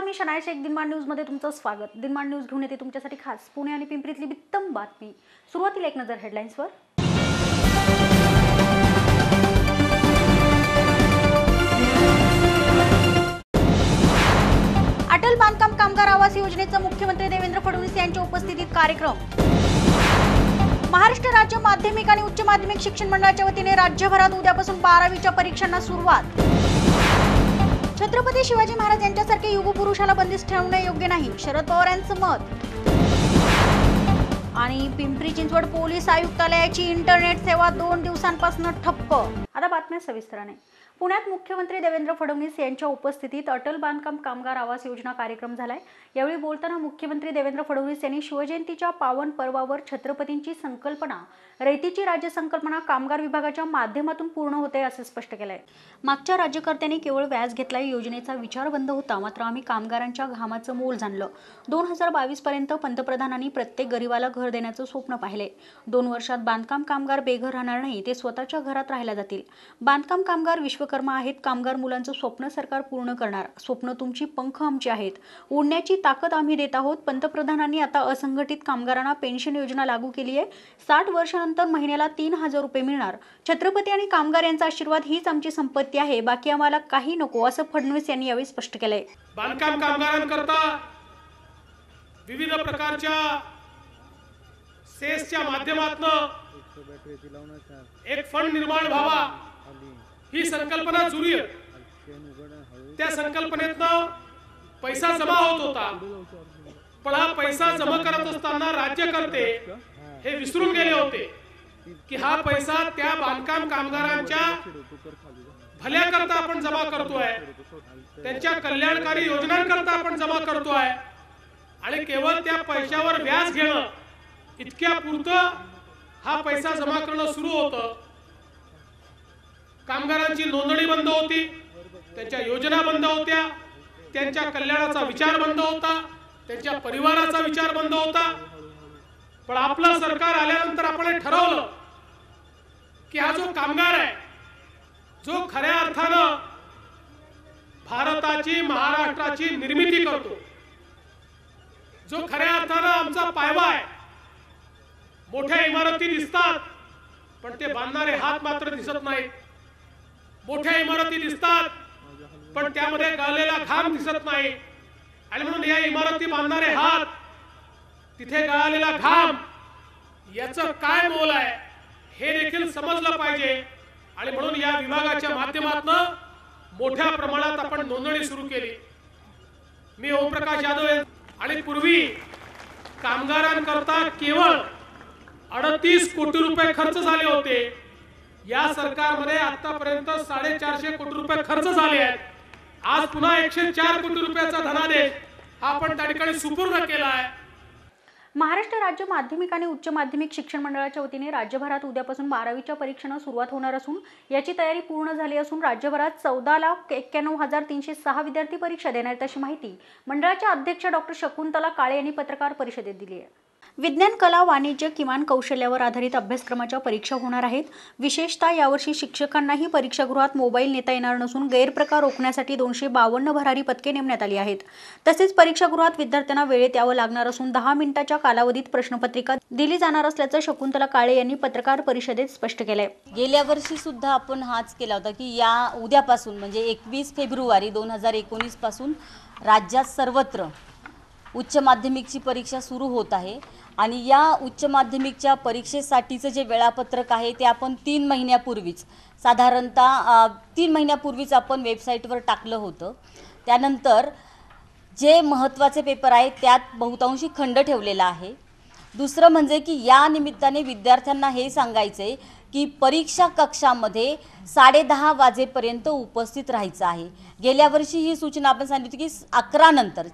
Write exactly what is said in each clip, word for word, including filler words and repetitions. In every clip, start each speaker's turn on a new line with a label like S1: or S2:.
S1: मी शनाय शेख. दिनमान न्यूजमध्ये तुमचं स्वागत. दिनमान न्यूज घेऊन येते तुमच्यासाठी खास पुणे आणि पिंपरीतली उत्तम बातमी. सुरुवातीला एक नजर हेडलाईन्सवर. अटल बांधकाम कामगार आवास योजनेचा मुख्यमंत्री देवेंद्र फडणवीस यांच्या उपस्थितीत कार्यक्रम. महाराष्ट्र राज्य माध्यमिक आणि उच्च माध्यमिक शिक्षण मंडळाच्या वतीने राज्यभरात उद्यापासून बारावीच्या परीक्षांना सुरुवात. छत्रपती शिवाजी महाराज यांच्यासारखे युगपुरुषाला बंदिस्त ठेवणे योग्य नाही, शरद पवार यांचं मत. आणि पिंपरी चिंचवड पोलीस आयुक्तालयाची इंटरनेट सेवा दोन दिवसांपासून ठप्प. आता बातम्या सविस्तराने. पुण्यात मुख्यमंत्री देवेंद्र फडणवीस यांच्या उपस्थितीत अटल बांधकाम कामगार आवास योजना कार्यक्रम झालाय. यावेळी बोलताना मुख्यमंत्री देवेंद्र फडणवीस यांनी शिवजयंतीच्या पावन पर्वावर छत्रपतींची संकल्पना, रयतेची राज्य संकल्पना कामगार विभागाच्या माध्यमातून पूर्ण होते असे स्पष्ट केलंय. मागच्या राज्यकर्त्यांनी केवळ व्याज घेतलाय योजनेचा विचार बंद होता, मात्र आम्ही कामगारांच्या घामाचं मोल जाणलं. दोन हजार बावीस पर्यंत पंतप्रधानांनी प्रत्येक गरीबाला घर देण्याचं स्वप्न पाहिले. दोन वर्षात बांधकाम कामगार बेघर राहणार नाही, ते स्वतःच्या घरात राहायला जातील. बांधकाम कामगार विश्वकर्मा आहेत. कामगार मुलांचं स्वप्न सरकार पूर्ण करणार. स्वप्न तुमची, पंख आमची आहेत. उडण्याची ताकद आम्ही देत आहोत. पंतप्रधानांनी आता असंघटित कामगारांना पेन्शन योजना लागू केली आहे. साठ वर्षानंतर महिन्याला तीन हजार रुपये मिळणार. छत्रपती आणि कामगार यांचा आशीर्वाद हीच आमची संपत्ती आहे, बाकी आम्हाला काही नको, असं फडणवीस यांनी यावेळी स्पष्ट केलंय.
S2: बांधकाम कामगारांकरता विविध प्रकारच्या सेसच्या माध्यमातून एक फंड निर्माण व्हावा ही संकल्पना जुरी आहे. त्या संकल्पनेतनं पैसा जमा होत होता, पण हा पैसा जमा करत असताना राज्यकर्ते हे विसरून गेले होते की हा पैसा त्या बांधकाम कामगारांच्या भल्याकरता आपण जमा करतोय, त्यांच्या कल्याणकारी योजनांकरता आपण जमा करतोय आणि केवळ त्या पैशावर व्याज घेणं इतक्या पुरतं हा पैसा जमा करणं सुरू होतं. कामगारांची नोंदणी बंद होती, त्यांच्या योजना बंद होत्या, त्यांच्या कल्याणाचा विचार बंद होता, त्यांच्या परिवाराचा विचार बंद होता. पण आपलं सरकार आल्यानंतर आपण हे ठरवलं की हा जो कामगार आहे, जो खऱ्या अर्थानं भारताची, महाराष्ट्राची निर्मिती करतो, जो खऱ्या अर्थानं आमचा पायवा आहे. मोठ्या इमारती दिसतात, पण ते बांधणारे हात मात्र दिसत नाहीत. मोठ्या इमारती दिसतात, पण त्यामध्ये गळलेला घाम दिसत नाही. आणि म्हणून या इमारती बांधणारे हात, तिथे गळालेला घाम, याचं काय मोल आहे हे देखील समजलं पाहिजे. आणि म्हणून या विभागाच्या माध्यमातून मोठ्या प्रमाणात आपण नोंदणी सुरू केली. मी ओमप्रकाश यादव आणि पूर्वी कामगारांकरता केवळ अडतीस कोटी रुपये खर्च झाले होते. या सरकारमध्ये आतापर्यंत साडेचारशे कोटी रुपये खर्च झाले आहेत. आज पुन्हा एकशे चार कोटी रुपयाचा धनादेश आपण त्या ठिकाणी सुपूर्द केला आहे.
S1: महाराष्ट्र राज्य माध्यमिक आणि उच्च माध्यमिक शिक्षण मंडळाच्या वतीने राज्यभरात उद्यापासून बारावीच्या परीक्षांना सुरुवात होणार असून याची तयारी पूर्ण झाली असून राज्यभरात चौदा लाख एक्क्याण्णव हजार तीनशे सहा विद्यार्थी परीक्षा देणार आहेत अशी माहिती मंडळाच्या अध्यक्ष डॉक्टर शकुंतला काळे यांनी पत्रकार परिषदेत दिली आहे. विज्ञान, कला, वाणिज्य किमान कौशल्यावर आधारित अभ्यासक्रमाच्या परीक्षा होणार आहेत. विशेषतः यावर्षी शिक्षकांनाही परीक्षागृहात मोबाईल नेता येणार नसून गैरप्रकार रोखण्यासाठी दोनशे बावन्न भरारी पथके नेमण्यात आली आहेत. तसेच परीक्षागृहात विद्यार्थ्यांना वेळेत यावं लागणार असून दहा मिनिटाच्या कालावधीत प्रश्नपत्रिका दिली जाणार असल्याचं शकुंतला काळे यांनी पत्रकार परिषदेत स्पष्ट केलंय.
S3: गेल्या वर्षी सुद्धा आपण हाच केला होता की या उद्यापासून म्हणजे एकवीस फेब्रुवारी दोन हजार एकोणीस पासून राज्यात सर्वत्र उच्च माध्यमिकची परीक्षा सुरू होत आहे. आणि या उच्च माध्यमिकच्या परीक्षेसाठीचं जे वेळापत्रक आहे ते आपण तीन महिन्यापूर्वीच साधारणतः तीन महिन्यापूर्वीच आपण वेबसाईटवर टाकलं होतं. त्यानंतर जे महत्त्वाचे पेपर आहेत त्यात बहुतांशी खंड ठेवलेला आहे. दुसरं म्हणजे की या निमित्ताने विद्यार्थ्यांना हे सांगायचं आहे की परीक्षा कक्षामध्ये साडेदहा वाजेपर्यंत उपस्थित राहायचं आहे. गेल्या वर्षी ही सूचना आपण सांगितली की अकरा नंतर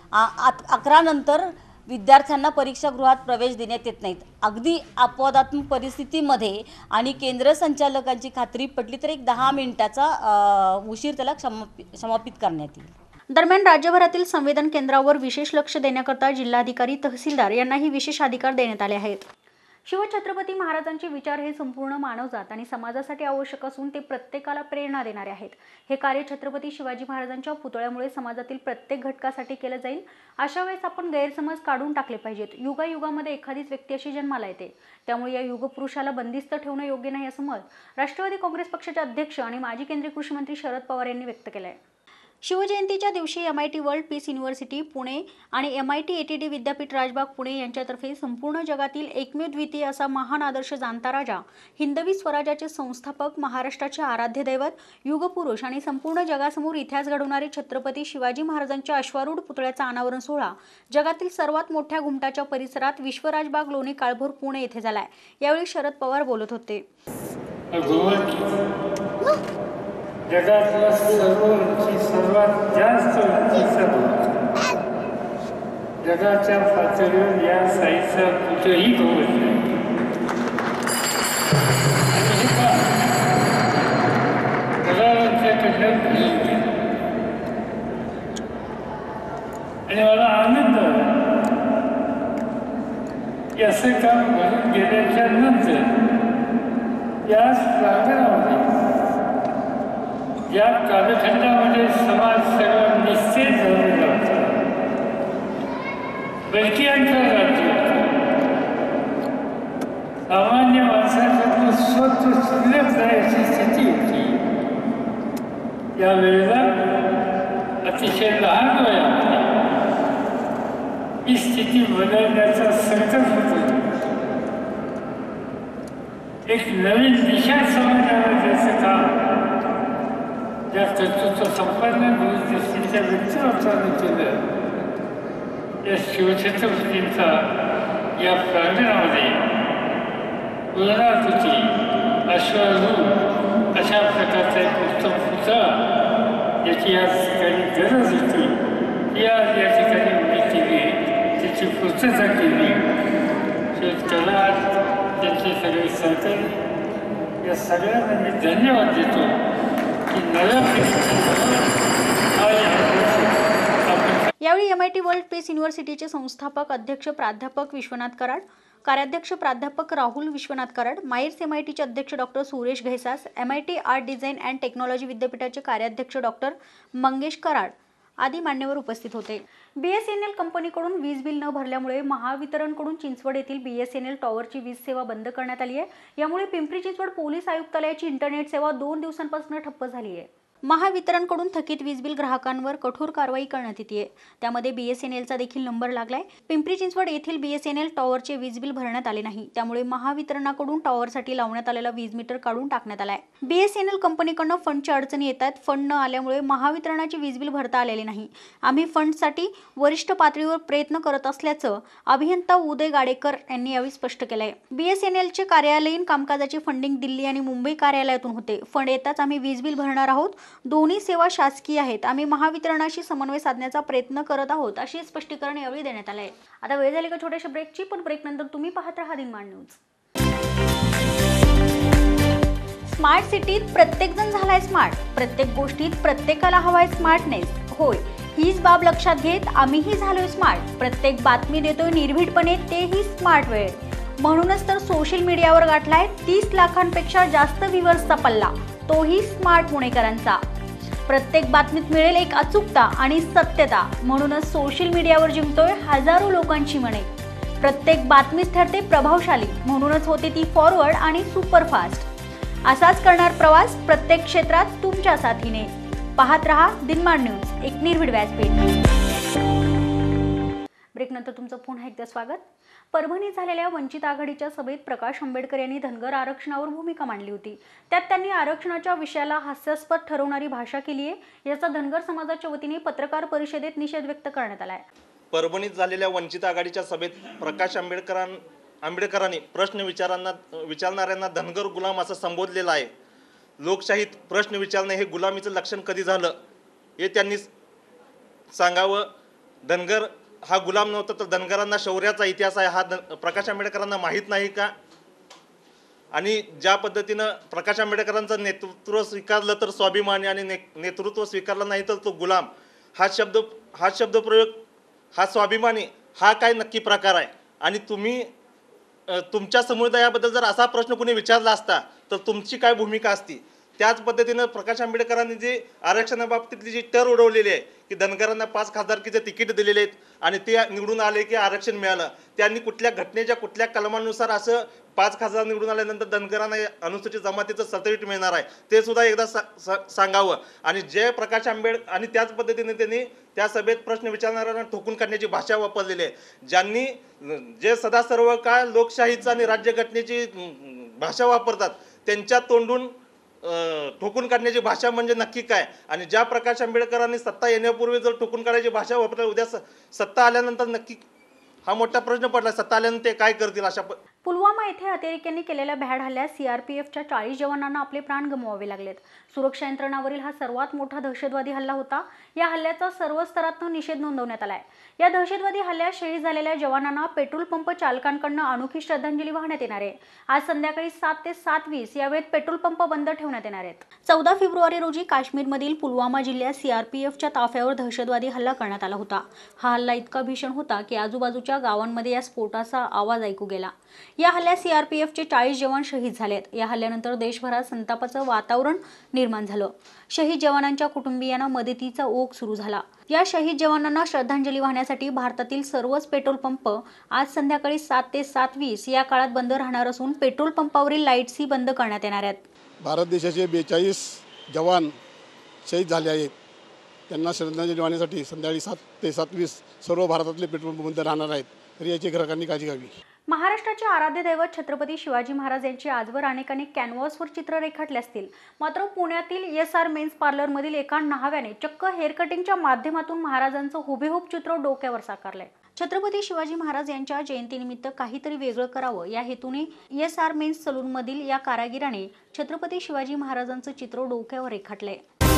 S3: अकरा नंतर विद्यार्थ्यांना परीक्षागृहात प्रवेश देण्यात येत नाहीत. अगदी अपवादात्मक परिस्थितीमध्ये आणि केंद्र संचालकांची खात्री पटली तर एक दहा मिनिटाचा उशीर त्याला समापित करण्यात येईल.
S1: दरम्यान राज्यभरातील संवेदन केंद्रावर विशेष लक्ष देण्याकरता जिल्हाधिकारी, तहसीलदार यांनाही विशेष अधिकार देण्यात आले आहेत. शिवछत्रपती महाराजांचे विचार हे संपूर्ण मानवजात आणि समाजासाठी आवश्यक असून ते प्रत्येकाला प्रेरणा देणारे आहेत. हे कार्य छत्रपती शिवाजी महाराजांच्या पुतळ्यामुळे समाजातील प्रत्येक घटकासाठी केलं जाईल. अशा वेळेस आपण गैरसमज काढून टाकले पाहिजेत. युगायुगामध्ये एखादीच व्यक्ती अशी जन्माला येते, त्यामुळे या युगपुरुषाला बंदिस्त ठेवणं योग्य नाही असं मत राष्ट्रवादी काँग्रेस पक्षाचे अध्यक्ष आणि माजी केंद्रीय कृषी मंत्री शरद पवार यांनी व्यक्त केलं आहे. शिवजयंतीच्या दिवशी M I T world peace university Pune आणि M I T A T D विद्यापीठ राजबाग पुणे यांच्यातर्फे संपूर्ण जगातील एकमेव द्वितीय असा महान आदर्श जाणता राजा, हिंदवी स्वराज्याचे संस्थापक, महाराष्ट्राचे आराध्य दैवत, युगपुरुष आणि संपूर्ण जगासमोर इतिहास घडवणारे छत्रपती शिवाजी महाराजांच्या अश्वारूढ पुतळ्याचा अनावरण सोहळा जगातील सर्वात मोठ्या घुमटाच्या परिसरात विश्वराजबाग लोणी काळभोर पुणे येथे झालाय. यावेळी शरद पवार बोलत होते.
S4: जगातला सर्व उंची सर्वात जास्त उंचीचा धोका जगाच्या पातळीवर या साईजचा कुठेही धोरण नाही. आणि हे का कलावंताकडनं भेट गेलं आणि मला आनंद झाला की असं काम घडून गेल्याच्या नंतर या प्रांगणामध्ये या कालखंडामध्ये समाज सगळा निश्चित झालेला होता. बैठीयांचा राज्य सामान्य माणसाकडून स्वतः शिल्लक जायची स्थिती होती. यावेळेला अतिशय लहान वयामध्ये ही स्थिती बदलण्याचा संकल्प होतो. एक नवीन दिशा समजण्याला त्याचं काम या कर्तृत्व संपन्न दूरदृष्टीच्या व्यक्तिमत्वाने केलं. या शिवछत्रपतींचा या प्रांगणामध्ये पूर्णाकृती अश्वारूढ अशा प्रकारचा एक उत्तम पुतळा याची या ठिकाणी गरज होती. ती आज या ठिकाणी उभी केली, त्याची पूर्तता केली. कला त्यांचे सगळे सहकारी या सगळ्यांना मी धन्यवाद देतो.
S1: यावेळी M I T world peace युनिव्हर्सिटीचे संस्थापक अध्यक्ष प्राध्यापक विश्वनाथ कराड, कार्याध्यक्ष प्राध्यापक Rahul Vishwanath Karad, Maeer's M I टीचे अध्यक्ष doctor Suresh Ghaisas, M I T art design and technology विद्यापीठाचे कार्याध्यक्ष डॉक्टर मंगेश कराड आदी मान्यवर उपस्थित होते. बी एस एन एल कंपनीकडून वीज बिल न भरल्यामुळे महावितरणकडून चिंचवड येथील बी एस एन एल टॉवरची वीज सेवा बंद करण्यात आली आहे. यामुळे पिंपरी चिंचवड पोलीस आयुक्तालयाची इंटरनेट सेवा दोन दिवसांपासून ठप्प झाली आहे. महावितरणकडून थकीत वीज बिल ग्राहकांवर कठोर कारवाई करण्यात येते. त्यामध्ये बी एस एन एलचा देखील नंबर लागलाय. पिंपरी चिंचवड येथील बी एस एन एल टॉवरचे वीज बिल भरण्यात आले नाही, त्यामुळे महावितरणाकडून टॉवरसाठी लावण्यात आलेला वीज मीटर काढून टाकण्यात आलाय. बी एस एन एल कंपनीकडून फंडच्या अडचणी येत आहेत. फंड न आल्यामुळे महावितरणाची वीज बिल भरता आलेले नाही. आम्ही फंडसाठी वरिष्ठ पातळीवर प्रयत्न करत असल्याचं अभियंता उदय गाडेकर यांनी यावेळी स्पष्ट केलंय. बी एस एन एलचे कार्यालयीन कामकाजाची फंडिंग दिल्ली आणि मुंबई कार्यालयातून होते. फंड येताच आम्ही वीज बिल भरणार आहोत. दोन्ही सेवा शासकीय आहेत. आम्ही महावितरणाशी समन्वय साधण्याचा प्रयत्न करत आहोत, अशी स्पष्टीकरण यावेळी देण्यात आले. आता वेळ झाली का छोट्याशा ब्रेकची, पण ब्रेक नंतर तुम्ही पाहत राहा दिनमान न्यूज. स्मार्ट सिटीत प्रत्येक जण झालाय स्मार्ट. प्रत्येक गोष्टीत प्रत्येकाला हवाय स्मार्टनेस. होय, हीच बाब लक्षात घेत आम्हीही झालोय स्मार्ट. प्रत्येक बातमी देतोय निर्भीडपणे, तेही स्मार्ट वेळ. म्हणूनच तर सोशल मीडियावर गाठलाय तीस लाखांपेक्षा जास्त व्ह्यूअर्सचा पल्ला, तोही स्मार्ट पुणेकरांचा. प्रत्येक बातमीत मिळेल एक अचूकता आणि सत्यता, म्हणूनच सोशल मीडियावर जिंकतोय हजारो लोकांची मने. प्रत्येक बातमीच ठरते प्रभावशाली, म्हणूनच होते ती फॉरवर्ड आणि सुपरफास्ट. असाच करणार प्रवास प्रत्येक क्षेत्रात तुमच्या साथीने. पाहत रहा दिनमान न्यूज, एक निर्भीड व्यासपीठ. ब्रेक नंतर तुमचं पुन्हा एकदा स्वागत. परभणीत झालेल्या वंचित आघाडीच्या सभेत प्रकाश आंबेडकर यांनी धनगर आरक्षणावर भूमिका मांडली होती. त्यात त्यांनी आरक्षणाच्या विषयाला हास्यास्पद ठरवणारी भाषा केली आहे. याचा धनगर समाजाच्या वतीने पत्रकार परिषदेत निषेध व्यक्त करण्यात आला आहे.
S5: परभणीत झालेल्या वंचित आघाडीच्या सभेत प्रकाश आंबेडकरां आंबेडकरांनी प्रश्न विचारांना विचारणाऱ्यांना धनगर गुलाम असं संबोधलेलं आहे. लोकशाहीत प्रश्न विचारणे हे गुलामीचं लक्षण कधी झालं हे त्यांनी सांगावं. धनगर हा गुलाम नव्हता तर धनगरांना शौर्याचा इतिहास आहे हा प्रकाश आंबेडकरांना माहीत नाही का? आणि ज्या पद्धतीनं प्रकाश आंबेडकरांचं नेतृत्व स्वीकारलं तर स्वाभिमानी आणि ने नेतृत्व स्वीकारलं नाही तर तो गुलाम, हा शब्द हा शब्दप्रयोग हा स्वाभिमानी हा काय नक्की प्रकार आहे? आणि तुम्ही अ, तुमच्या समुदायाबद्दल जर असा प्रश्न कोणी विचारला असता तर तुमची काय भूमिका असती? त्याच पद्धतीनं प्रकाश आंबेडकरांनी जी आरक्षणाबाबतीतली जी टर उडवलेली आहे की धनगरांना पाच खासदारकीचे तिकीट दिलेले आहेत आणि ते निवडून आले की आरक्षण मिळालं, त्यांनी कुठल्या घटनेच्या कुठल्या कलमानुसार असं पाच खासदार निवडून आल्यानंतर धनगरांना अनुसूचित जमातीचं सर्टिफिकेट मिळणार आहे ते सुद्धा एकदा सा, सा, सांगावं. आणि जय प्रकाश आंबेडकर आणि त्याच पद्धतीने त्यांनी त्या सभेत प्रश्न विचारणाऱ्यांना ठोकून काढण्याची भाषा वापरलेली आहे. ज्यांनी जे सदा सर्व काळ लोकशाहीचं आणि राज्यघटनेची भाषा वापरतात त्यांच्या तोंडून ठोकून काढण्याची भाषा म्हणजे नक्की काय? आणि ज्या प्रकाश आंबेडकरांनी सत्ता येण्यापूर्वी जर ठोकून काढायची भाषा वापरली, उद्या सत्ता आल्यानंतर नक्की हा मोठा प्रश्न पडला, सत्ता आल्यानंतर ते काय करतील? अशा
S1: पुलवामा येथे अतिरेक्यांनी केलेल्या भ्याड हल्ल्यात सीआरपीएफच्या चाळीस जवानांना आपले प्राण गमवावे लागलेत. सुरक्षा यंत्रणांवरील हा सर्वात मोठा दहशतवादी हल्ला होता. या हल्ल्याचा सर्व स्तरातून निषेध नोंदवण्यात आलाय. या दहशतवादी हल्ल्यात शहीद झालेल्या जवानांना पेट्रोल पंप चालकांकडून अनोखी श्रद्धांजली वाहण्यात येणार आहे. आज संध्याकाळी सात ते सात वीस या वेळेत पेट्रोल पंप बंद ठेवण्यात येणार आहेत. चौदा फेब्रुवारी रोजी काश्मीरमधील पुलवामा जिल्ह्यात सीआरपीएफच्या ताफ्यावर दहशतवादी हल्ला करण्यात आला होता. हा हल्ला इतका भीषण होता की आजूबाजूच्या गावांमध्ये या स्फोटाचा आवाज ऐकू गेला. या हल्ल्यात सीआरपीएफचे चाळीस जवान शहीद झालेत. या हल्ल्यानंतर देशभरात संतापाचं वातावरण निर्माण झालं. शहीद जवानांच्या कुटुंबियांना मदतीचा ओघ सुरू झाला. या शहीद जवानांना श्रद्धांजली वाहण्यासाठी भारतातील सर्वच पेट्रोल पंप आज संध्याकाळी सात ते सात वीस या काळात बंद राहणार असून पेट्रोल पंपावरील लाईट्सही बंद करण्यात येणार आहेत.
S6: भारत देशाचे बेचाळीस जवान शहीद झाले आहेत. त्यांना श्रद्धांजली वाहण्यासाठी संध्याकाळी सात ते सात वीस सर्व भारतातले पेट्रोल पंप बंद राहणार आहेत. तर याची ग्राहकांनी काळजी घ्यावी.
S1: महाराष्ट्राचे आराध्य दैवत छत्रपती शिवाजी महाराज यांची आजवर अनेकांनी कॅनव्हासवर चित्र रेखाटले असतील. मात्र पुण्यातील एस आर मेन्स पार्लरमधील एका न्हाव्याने चक्क हेअर कटिंगच्या माध्यमातून महाराजांचं हुबेहूब चित्र डोक्यावर साकारलंय. छत्रपती शिवाजी महाराज यांच्या जयंतीनिमित्त काहीतरी वेगळं करावं या हेतूने एस आर मेन्स सलूनमधील या कारागिराने छत्रपती शिवाजी महाराजांचं चित्र डोक्यावर रेखाटलंय.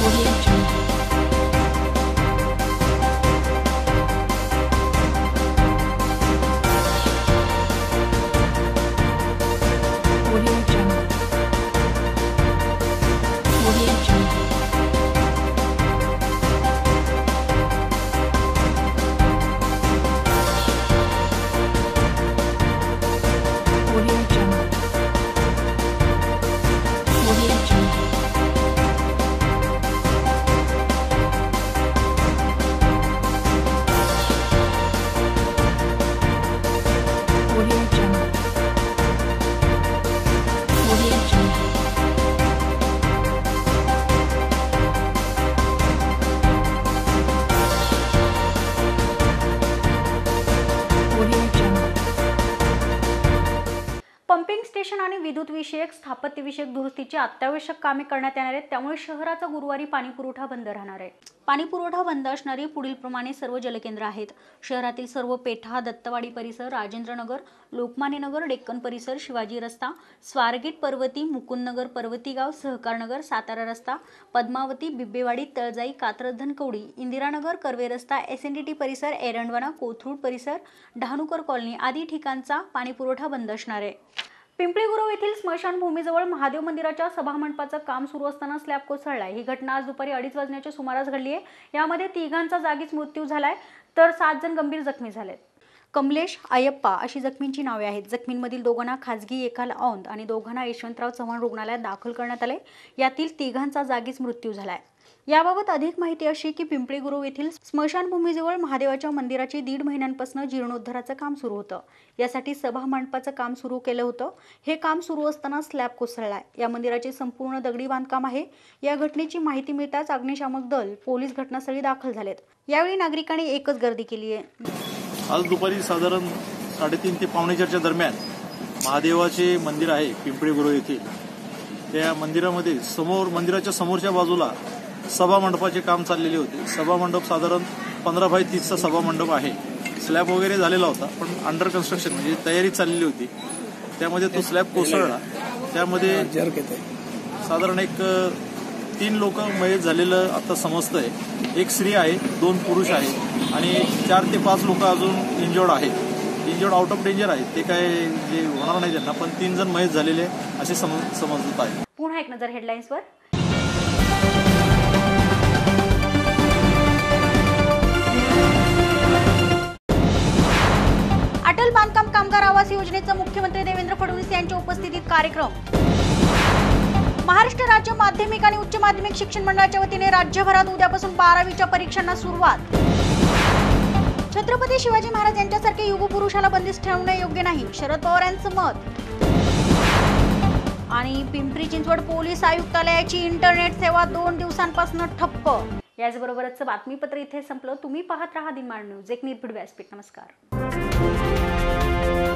S1: पंपिंग स्टेशन आणि विद्युत विषयक स्थापत्य विषयक दुरुस्तीची अत्यावश्यक कामे करण्यात येणार आहेत. त्यामुळे शहराचा गुरुवारी पाणी पुरवठा बंद राहणार आहे. पाणी पुरवठा बंद असणारी पुढील प्रमाणे सर्व जलकेंद्र आहेत. शहरातील सर्व पेठा, दत्तवाडी परिसर, राजेंद्रनगर, लोकमान्य नगर, डेक्कन परिसर, शिवाजी रस्ता, स्वारगेट पर्वती, मुकुंदनगर, पर्वतीगाव, सहकारनगर, सातारा रस्ता, पद्मावती, बिब्बेवाडी, तळजाई, कात्रज, धनकवडी, इंदिरानगर, कर्वे रस्ता, एस एन डी टी परिसर, एरंडवना, कोथरूड परिसर, डहाणूकर कॉलनी आदी ठिकाणचा पाणी पुरवठा बंद असणार आहे. पिंपळी गुरव येथील स्मशानभूमीजवळ महादेव मंदिराच्या सभामंडपाचं काम सुरू असताना स्लॅब कोसळलाय. ही घटना आज दुपारी अडीच वाजण्याच्या सुमारास घडली आहे. यामध्ये तिघांचा जागीच मृत्यू झालाय तर सात जण गंभीर जखमी झालेत. कमलेश, अयप्पा अशी जखमींची नावे आहेत. जखमींमधील दोघांना खासगी, एकाला औंध आणि दोघांना यशवंतराव चव्हाण रुग्णालयात दाखल करण्यात आले. यातील तिघांचा जागीच मृत्यू झालाय. याबाबत अधिक माहिती अशी की पिंपळी गुरव येथील स्मशानभूमीजवळ महादेवाच्या मंदिराचे दीड महिन्यांपासून जीर्णोद्धाराचं काम सुरू होतं. यासाठी सभा मंडपाचं काम सुरू केलं होतं. हे काम सुरू असताना स्लॅब कोसळलाय. या मंदिराचे संपूर्ण दगडी बांधकाम आहे. या घटनेची माहिती मिळताच अग्निशामक दल, पोलीस घटनास्थळी दाखल झालेत. यावेळी नागरिकांनी एकच गर्दी केली आहे.
S7: आज दुपारी साधारण साडेतीन ते पावणे चारच्या दरम्यान महादेवाचे मंदिर आहे पिंपळी गुरव येथील. त्या मंदिरामध्ये समोर मंदिराच्या समोरच्या बाजूला सभा मंडपाचे काम चाललेले होते. सभा मंडप साधारण पंधरा बाय तीसचा सभा मंडप आहे. स्लॅब वगैरे झालेला होता पण अंडर कन्स्ट्रक्शन म्हणजे तयारी चाललेली होती. त्यामध्ये तो स्लॅब कोसळला. त्यामध्ये साधारण एक तीन लोक मयत झालेलं आता समजतंय. एक स्त्री आहे, दोन पुरुष आहेत आणि चार ते पाच लोक अजून इंजर्ड आहेत. इंजर्ड आउट ऑफ डेंजर आहेत. ते काय जे होणार नाही त्यांना, पण तीन जण मयत झालेले असे समजत आहे.
S1: पुन्हा एक नजर हेडलाईन्सवर. अटल बांधकाम कामगार आवास योजनेचा मुख्यमंत्री देवेंद्र फडणवीस यांच्या उपस्थितीत कार्यक्रम. महाराष्ट्र राज्य माध्यमिक आणि उच्च माध्यमिक शिक्षण मंडळाच्या वतीने राज्यभरात उद्यापासून बारावीच्या परीक्षांना सुरुवात. छत्रपती शिवाजी महाराज यांच्यासारखे युगपुरुषाला बंदिस्त ठेवणे योग्य नाही, शरद पवार यांचं मत. आणि पिंपरी चिंचवड पोलीस आयुक्तालयाची इंटरनेट सेवा दोन दिवसांपासून ठप्प. याचबरोबरच बातमीपत्र इथे संपलं. तुम्ही पाहत राहा दिनमान न्यूज, एक निर्भीड व्यासपीठ. नमस्कार.